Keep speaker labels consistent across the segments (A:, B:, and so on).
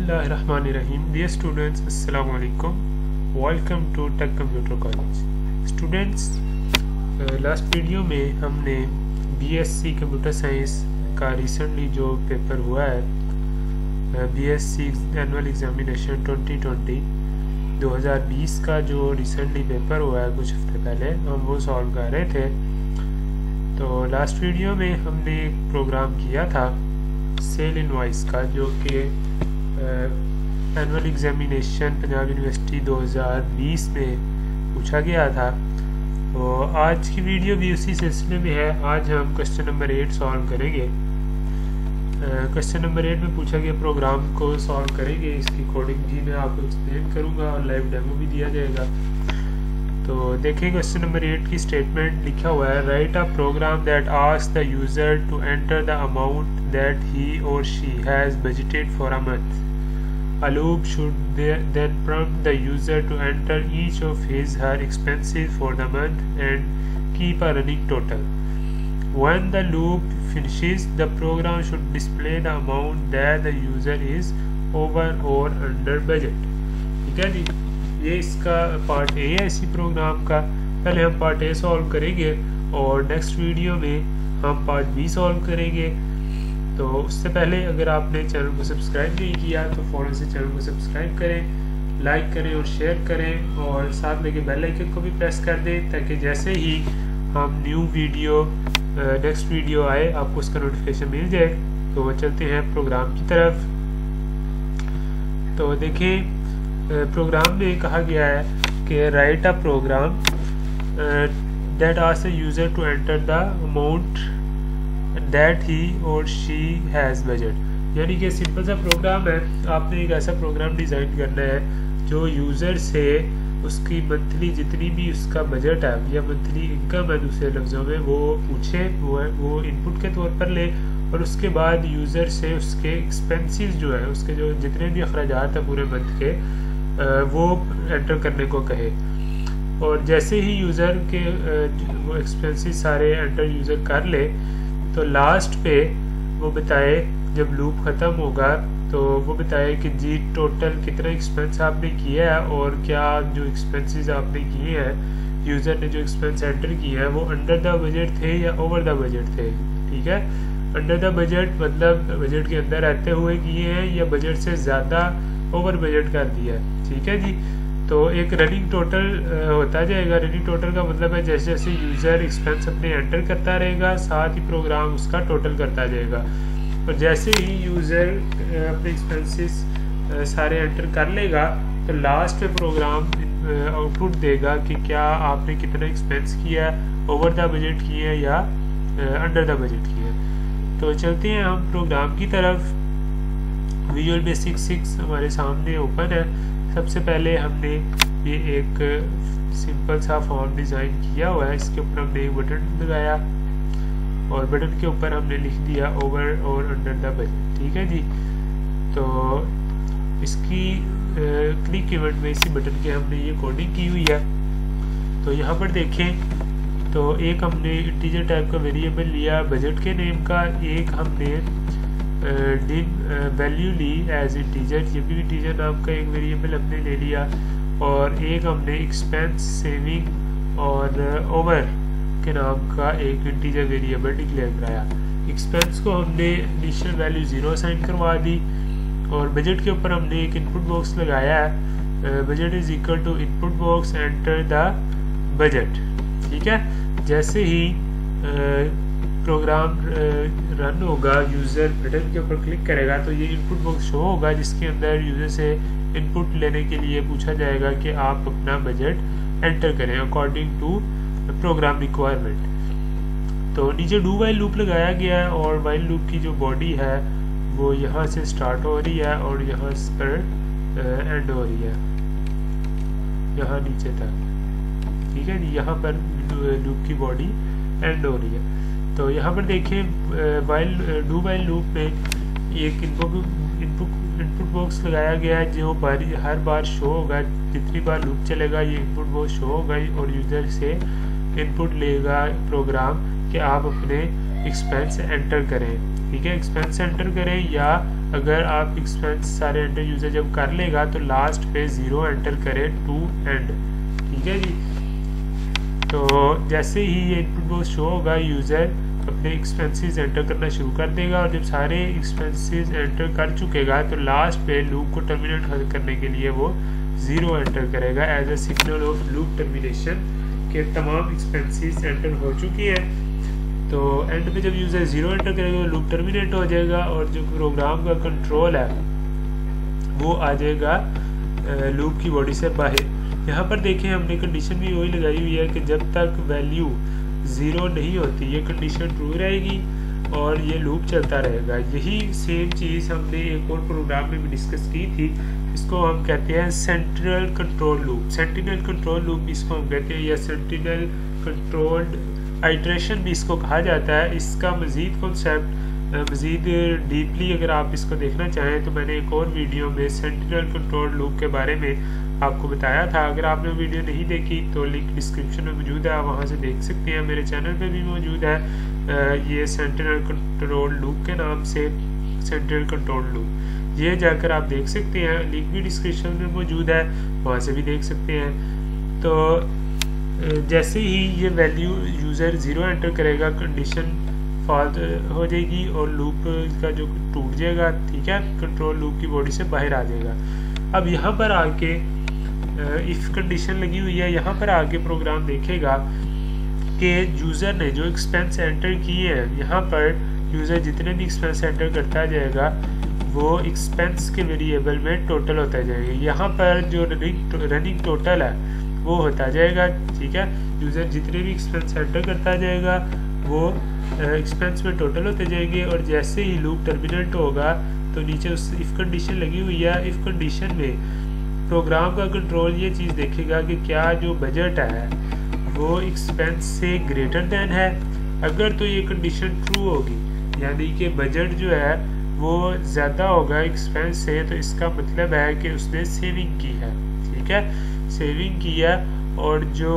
A: Bismillahirrahmanirrahim. Dear students, Assalamu alaikum. Welcome to Tech Computer College. Students, last video में हमने BSc computer science का recently जो paper हुआ है BSc एनुअल एग्जामिनेशन 2020 का जो रिसेंटली पेपर हुआ है कुछ हफ्ते पहले, हम वो सॉल्व कर रहे थे। तो लास्ट वीडियो में हमने एक प्रोग्राम किया था सेल इनवॉइस का, जो कि एनुअल एग्जामिनेशन पंजाब यूनिवर्सिटी 2020 में पूछा गया था। तो आज की वीडियो भी उसी सिलसिले में है। आज हम क्वेश्चन नंबर 8 सॉल्व करेंगे। क्वेश्चन नंबर 8 में पूछा गया प्रोग्राम को सॉल्व करेंगे। इसकी कोडिंग भी मैं आपको एक्सप्लेन करूंगा और लाइव डेमो भी दिया जाएगा। तो देखिए क्वेश्चन नंबर 8 की स्टेटमेंट लिखा हुआ है, write a program that asks the user to enter the amount that he or she has budgeted for a month. A loop should then prompt the user to enter each of his/her expenses for the month and keep a running total. When the loop finishes, the program should display the amount that the user is over or under budget. ठीक है जी, ये इसका part A है इसी programme का। पहले हम part A solve करेंगे और नेक्स्ट वीडियो में हम पार्ट बी सॉल्व करेंगे। तो उससे पहले अगर आपने चैनल को सब्सक्राइब नहीं किया तो फ़ौरन से चैनल को सब्सक्राइब करें, लाइक करें और शेयर करें, और साथ में बेल आइकन को भी प्रेस कर दें ताकि जैसे ही हम न्यू वीडियो नेक्स्ट वीडियो आए आपको उसका नोटिफिकेशन मिल जाए। तो चलते हैं प्रोग्राम की तरफ। तो देखें प्रोग्राम में कहा गया है कि write a program that asks the user to enter the amount that he or she has budget. यानी कि सिंपल सा प्रोग्राम है। आपने एक ऐसा प्रोग्राम डिज़ाइन करना है जो यूज़र से उसकी मंथली जितनी भी उसका बजट है या मंथली इनकम है, दूसरे लफ्ज़ों में, वो पूछे, वो इनपुट के तौर पर ले, और उसके बाद यूज़र से उसके एक्सपेंसेस जो है, उसके जो जितने भी अखराजात हैं पूरे मंथ के, वो एंटर करने को कहे। और जैसे ही यूज़र के वो एक्सपेंसेस सारे एंटर यूज़र कर ले तो लास्ट पे वो बताए, जब लूप ख़त्म होगा तो वो बताए कि जी टोटल कितना एक्सपेंस आपने किया है और क्या जो एक्सपेंसेस आपने किए हैं, यूज़र ने जो एक्सपेंस एंटर किए हैं वो अंडर द बजट थे या ओवर द बजट थे। ठीक है, अंडर द बजट मतलब बजट के अंदर रहते हुए किए हैं या बजट से ज़्यादा ओवर बजट कर दिया है। ठीक है जी। तो एक रनिंग टोटल होता जाएगा। रनिंग टोटल का मतलब है जैसे जैसे यूज़र एक्सपेंस अपने एंटर करता रहेगा साथ ही प्रोग्राम उसका टोटल करता जाएगा। और जैसे ही यूज़र अपने एक्सपेंसेस सारे एंटर कर लेगा तो लास्ट में प्रोग्राम आउटपुट देगा कि क्या आपने कितना एक्सपेंस किया, ओवर द बजट किया या अंडर द बजट किया। तो चलते हैं हम प्रोग्राम की तरफ। विजुअल बेसिक 6 हमारे सामने ओपन है। सबसे पहले हमने ये एक सिंपल सा फॉर्म डिज़ाइन किया हुआ है। इसके ऊपर हमने एक बटन लगाया और बटन के ऊपर हमने लिख दिया ओवर और अंडर द बजट। ठीक है जी। तो इसकी क्लिक इवेंट में इसी बटन के हमने ये कोडिंग की हुई है। तो यहाँ पर देखें तो एक हमने इंटीजर टाइप का वेरिएबल लिया बजट के नेम का, एक हमने वैल्यू ली एज इंटीजर, ये भी इंटीजर नाम का एक वेरिएबल हमने ले लिया, और एक हमने एक्सपेंस सेविंग और ओवर के नाम का एक इंटीजर वेरिएबल डिक्लेयर कराया। एक्सपेंस को हमने इनिशियल वैल्यू 0 असाइन करवा दी, और बजट के ऊपर हमने एक इनपुट बॉक्स लगाया है, budget is equal to input box enter the budget. ठीक है, जैसे ही प्रोग्राम रन होगा, यूज़र बटन के ऊपर क्लिक करेगा तो ये इनपुट बॉक्स शो होगा जिसके अंदर यूज़र से इनपुट लेने के लिए पूछा जाएगा कि आप अपना बजट एंटर करें अकॉर्डिंग टू प्रोग्राम रिक्वायरमेंट। तो नीचे डू वाइल लूप लगाया गया है और वाइल लूप की जो बॉडी है वो यहाँ से स्टार्ट हो रही है और यहाँ पर एंड हो रही है, यहाँ नीचे तक। ठीक है, यहाँ पर लूप की बॉडी एंड हो रही है। तो यहाँ पर देखें डू वाइल लूप में एक इनपुट बॉक्स लगाया गया है जो हर बार शो होगा। जितनी बार लूप चलेगा ये इनपुट बॉक्स शो होगा और यूज़र से इनपुट लेगा प्रोग्राम कि आप अपने एक्सपेंस एंटर करें। ठीक है, एक्सपेंस एंटर करें या अगर आप एक्सपेंस सारे एंटर यूज़र जब कर लेगा तो लास्ट पे 0 एंटर करे टू एंड। ठीक है जी। तो जैसे ही ये इनपुट बॉक्स शो होगा यूज़र अपने एक्सपेंसेस एंटर करना शुरू कर देगा, और जब सारे एक्सपेंसेस एंटर कर चुकेगा तो लास्ट पे लूप को टर्मिनेट करने के लिए वो 0 एंटर करेगा as a signal of loop termination के तमाम एक्सपेंसेस एंटर हो चुकी हैं। तो एंड में जब यूज़र 0 एंटर करेगा तो लूप टर्मिनेट हो जाएगा और जो प्रोग्राम का कंट्रोल है वो आ जाएगा लूप की बॉडी से बाहर। यहाँ पर देखें हमने कंडीशन भी वही लगाई हुई है कि जब तक वैल्यू 0 नहीं होती ये कंडीशन ट्रू रहेगी और ये लूप चलता रहेगा। यही सेम चीज़ हमने एक और प्रोग्राम में भी डिस्कस की थी, इसको हम कहते हैं central control loop. Sentinel control loop भी इसको हम कहते हैं, या सेंटिनल कंट्रोल्ड आइट्रेशन भी इसको कहा जाता है। इसका मज़ीद कॉन्सेप्ट मज़ीद डीपली अगर आप इसको देखना चाहें तो मैंने एक और वीडियो में सेंटिनल कंट्रोल लूप के बारे में आपको बताया था। अगर आपने वीडियो नहीं देखी तो लिंक डिस्क्रिप्शन में मौजूद है, आप वहाँ से देख सकते हैं। मेरे चैनल पे भी मौजूद है ये सेंटिनल कंट्रोल लूप के नाम से सेंट्रल कंट्रोल लूप, ये जाकर आप देख सकते हैं। लिंक भी डिस्क्रिप्शन में मौजूद है, वहाँ से भी देख सकते हैं। तो जैसे ही ये वैल्यू यूज़र 0 एंटर करेगा कंडीशन फॉल्स हो जाएगी और लूप का जो टूट जाएगा। ठीक है, कंट्रोल लूप की बॉडी से बाहर आ जाएगा। अब यहाँ पर आके इफ़ कंडीशन लगी हुई है, यहाँ पर आके प्रोग्राम देखेगा कि यूज़र ने जो एक्सपेंस एंटर किए हैं, यहाँ पर यूज़र जितने भी एक्सपेंस एंटर करता जाएगा वो एक्सपेंस के वेरिएबल में टोटल होता जाएगा। यहाँ पर जो रनिंग टोटल है वो होता जाएगा। ठीक है, यूज़र जितने भी एक्सपेंस एंटर करता जाएगा वो एक्सपेंस में टोटल होते जाएंगे, और जैसे ही लूप टर्मिनेट होगा तो नीचे उस इफ़ कंडीशन लगी हुई है। इफ़ कंडीशन में प्रोग्राम का कंट्रोल ये चीज़ देखेगा कि क्या जो बजट है वो एक्सपेंस से ग्रेटर दैन है। अगर तो ये कंडीशन ट्रू होगी, यानी कि बजट जो है वो ज़्यादा होगा एक्सपेंस से, तो इसका मतलब है कि उसने सेविंग की है। ठीक है, सेविंग किया, और जो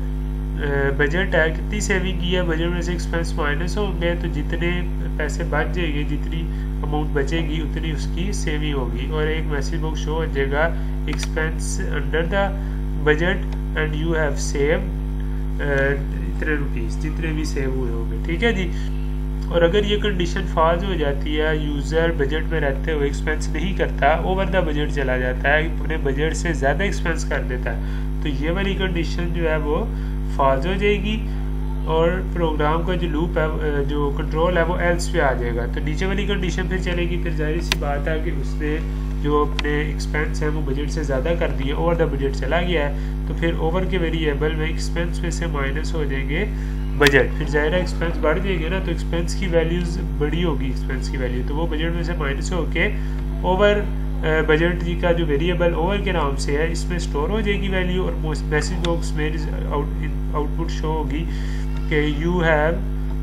A: बजट है कितनी सेविंग की है, बजट में से एक्सपेंस माइनस होंगे तो जितने पैसे बच जाएंगे, जितनी अमाउंट बचेगी उतनी उसकी सेविंग होगी, और एक मैसेज बॉक्स शो हो जाएगा expense under the budget and you have save इतने रुपीज़, जितने भी सेव हुए होंगे। ठीक है जी। और अगर ये कंडीशन फॉल्स हो जाती है, यूज़र बजट में रहते हुए एक्सपेंस नहीं करता, ओवर द बजट चला जाता है, अपने बजट से ज़्यादा एक्सपेंस कर देता है, तो ये वाली कंडीशन जो है वो फॉल्स हो जाएगी और प्रोग्राम का जो लूप है, जो कंट्रोल है वो एल्स पे आ जाएगा। तो नीचे वाली कंडीशन फिर चलेगी। फिर जाहिर सी बात है कि उसने जो अपने एक्सपेंस है वो बजट से ज़्यादा कर दिए, ओवर द बजट चला गया है, तो फिर ओवर के वेरिएबल में एक्सपेंस में से माइनस हो जाएंगे बजट। फिर ज़ाहिर एक्सपेंस बढ़ जाएंगे ना, तो एक्सपेंस की वैल्यूज़ बड़ी होगी, एक्सपेंस की वैल्यू, तो वो बजट में से माइनस होके ओवर बजट जी का जो वेरिएबल ओवर के नाम से है इसमें स्टोर हो जाएगी वैल्यू, और मैसेज बॉक्स में आउटपुट शो होगी कि you have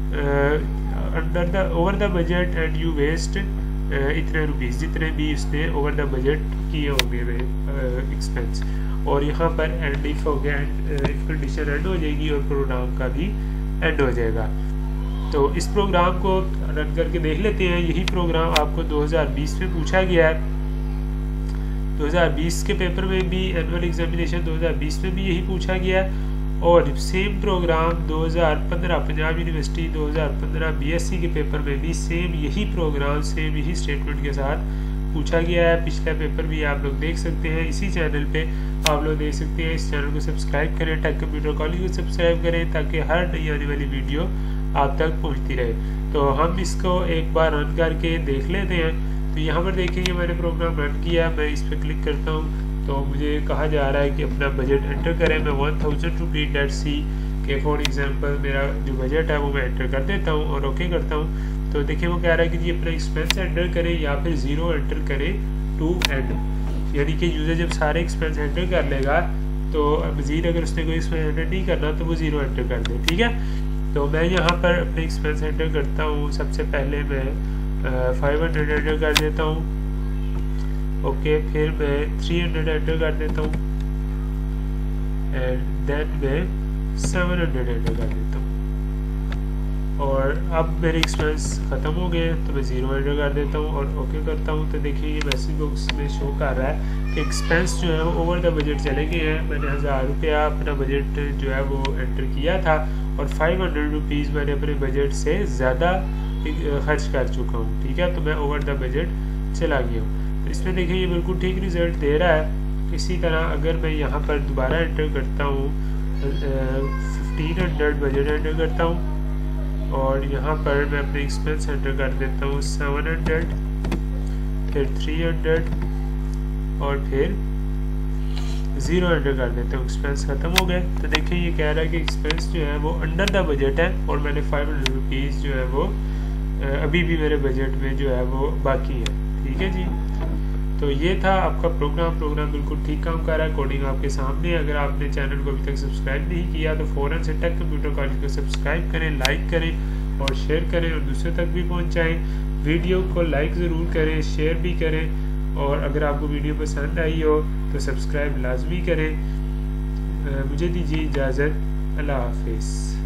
A: under the over the budget and you waste इतने रुपीज़, जितने भी इसने ओवर द बजट किए होंगे वे एक्सपेंस। और यहाँ पर एंड इफ हो गया, इफ कंडीशन एंड हो जाएगी और प्रोग्राम का भी एंड हो जाएगा। तो इस प्रोग्राम को रन करके देख लेते हैं। यही प्रोग्राम आपको 2020 में पूछा गया है। 2020 के पेपर में भी, एनुअल एग्जामिनेशन 2020 में भी यही पूछा गया है, और same program 2015 Punjab university 2015 BSc के पेपर में भी सेम यही प्रोग्राम, सेम यही स्टेटमेंट के साथ पूछा गया है। पिछला पेपर भी आप लोग देख सकते हैं, इसी चैनल पे आप लोग देख सकते हैं। इस चैनल को सब्सक्राइब करें, टेक कंप्यूटर कॉलेज को सब्सक्राइब करें, ताकि हर नई आने वाली वीडियो आप तक पहुंचती रहे। तो हम इसको एक बार रन करके देख लेते हैं। तो यहाँ पर देखेंगे मैंने प्रोग्राम रन किया, मैं इस पर क्लिक करता हूँ तो मुझे कहा जा रहा है कि अपना बजट एंटर करें। मैं 1000 रुपीज़ डेट सी के फॉर एग्जांपल मेरा जो बजट है वो मैं एंटर कर देता हूँ और ओके करता हूँ। तो देखिए वो कह रहा है कि जी अपना एक्सपेंस एंटर करें या फिर 0 एंटर करें टू एंड, यानी कि यूज़र जब सारे एक्सपेंस एंटर कर लेगा तो मज़ीद अगर उसने कोई एक्सपेंस एंटर नहीं करना तो वो 0 एंटर कर दे। ठीक है, तो मैं यहाँ पर अपने एक्सपेंस एंटर करता हूँ। सबसे पहले मैं 500 एंटर कर देता हूँ, ओके, फिर मैं 300 एंटर कर देता हूँ एंड देन मैं 700 एंटर कर देता हूँ। और अब मेरे एक्सपेंस ख़त्म हो गए हैं तो मैं 0 एंटर कर देता हूँ और ओके करता हूँ। तो देखिए ये मैसेज बॉक्स में शो कर रहा है कि एक्सपेंस जो है वो ओवर द बजट चले गए हैं। मैंने 1000 रुपया अपना बजट जो है वो एंटर किया था और 500 रुपीज़ मैंने अपने बजट से ज़्यादा खर्च कर चुका हूँ। ठीक है, तो मैं ओवर द बजट चला गया हूँ। तो इसमें देखिए ये बिल्कुल ठीक रिज़ल्ट दे रहा है। इसी तरह अगर मैं यहाँ पर दोबारा एंटर करता हूँ 1500 बजट एंटर करता हूँ और यहाँ पर मैं अपने एक्सपेंस एंटर कर देता हूँ 700, फिर 300 और फिर 0 एंटर कर देता हूँ। एक्सपेंस ख़त्म हो गए। तो देखिए ये कह रहा है कि एक्सपेंस जो है वो अंडर द बजट है और मैंने 500 रुपीज़ जो है वो अभी भी मेरे बजट में जो है वो बाकी है। ठीक है जी, तो ये था आपका प्रोग्राम बिल्कुल ठीक काम कर रहा है। कोडिंग आपके सामने। अगर आपने चैनल को अभी तक सब्सक्राइब नहीं किया तो फ़ौरन से टेक कंप्यूटर कॉलेज को सब्सक्राइब करें, लाइक करें और शेयर करें और दूसरे तक भी पहुंचाएं। वीडियो को लाइक ज़रूर करें, शेयर भी करें और अगर आपको वीडियो पसंद आई हो तो सब्सक्राइब लाजमी करें। मुझे दीजिए इजाज़त। अल्लाह हाफिज़।